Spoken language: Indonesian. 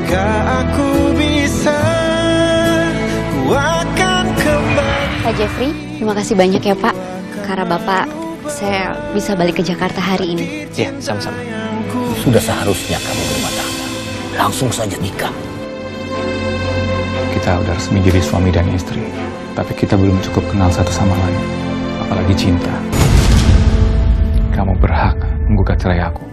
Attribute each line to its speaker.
Speaker 1: Jika aku bisa, ku akan kembali.
Speaker 2: Pak Jeffrey, terima kasih banyak ya Pak. Karena Bapak, saya bisa balik ke Jakarta hari ini.
Speaker 3: Iya, sama-sama.
Speaker 4: Sudah seharusnya kamu berumah tangga. Langsung saja nikah.
Speaker 5: Kita udah resmi jadi suami dan istri, tapi kita belum cukup kenal satu sama lain, apalagi cinta. Kamu berhak menggugat cerai aku.